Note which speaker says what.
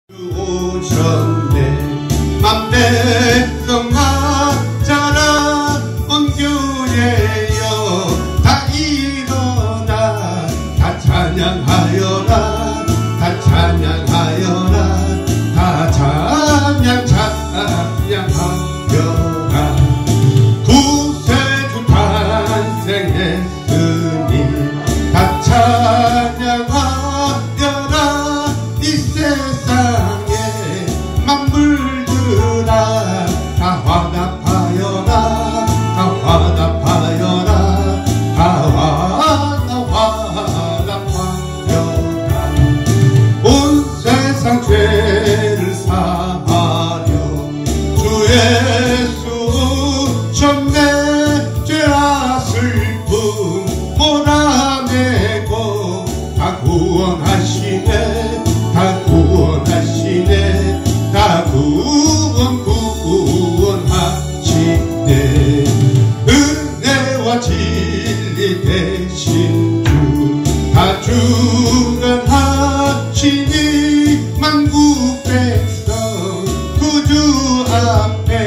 Speaker 1: 오셨네 맘대로 맞아라 온 교회여 다 일어나 다 찬양하여라 다 찬양하여라 다 찬양하여라 구세주 탄생했으니 다 찬양하여라 이 세상에 만물들아 다 화답하여라 다 화답하여라 다 화답하여라 온 세상 죄를 사하려 주 예수 오셨네 죄와 슬픔 몰아내고 다 구원하시네 다 구원하시네 다 구원하시네 은혜와 진리 되신 주 다 주관하시니 만국 백성 구주 앞에